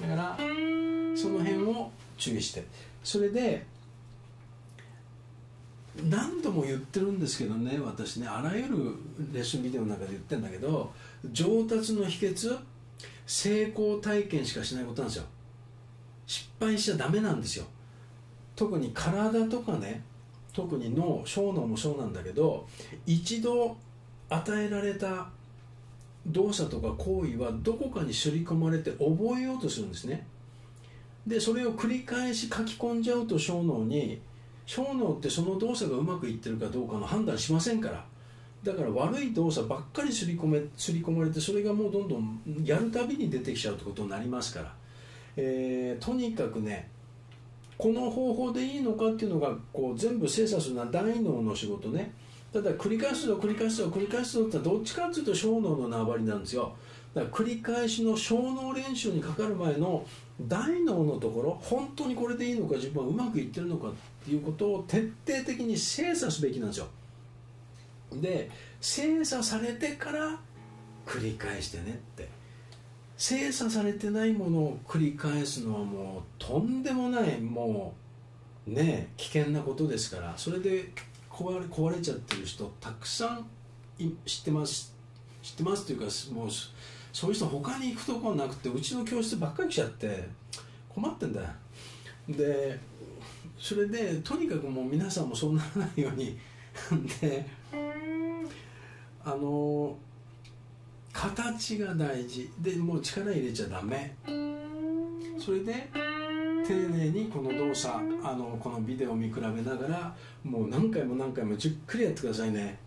だからその辺を注意して、それで何度も言ってるんですけどね、私ね、あらゆるレッスンビデオの中で言ってるんだけど、上達の秘訣、成功体験しかしないことなんですよ。失敗しちゃダメなんですよ。特に体とかね、特に脳、小脳もそうなんだけど、一度与えられた動作とか行為はどこかに刷り込まれて覚えようとするんですね。でそれを繰り返し書き込んじゃうと小脳に、小脳ってその動作がうまくいってるかどうかの判断しませんから、だから悪い動作ばっかり刷り込まれて、それがもうどんどんやるたびに出てきちゃうってことになりますから、とにかくね、この方法でいいのかっていうのがこう全部精査するのは大脳の仕事ね。ただ繰り返すぞ繰り返すぞ繰り返すぞってどっちかっていうと小脳の縄張りなんですよ。だから繰り返しの小脳練習にかかる前の大脳のところ、本当にこれでいいのか、自分はうまくいってるのかっていうことを徹底的に精査すべきなんですよ。で精査されてから繰り返してねって。精査されてないものを繰り返すのはもうとんでもない、もうね危険なことですから、それで壊れちゃってる人たくさん知ってますというか、もうそういう人他に行くところなくて、うちの教室ばっかり来ちゃって困ってんだよ。でそれでとにかくもう皆さんもそうならないようにで形が大事で、もう力入れちゃダメ。それで丁寧にこの動作、このビデオを見比べながらもう何回も何回もじっくりやってくださいね。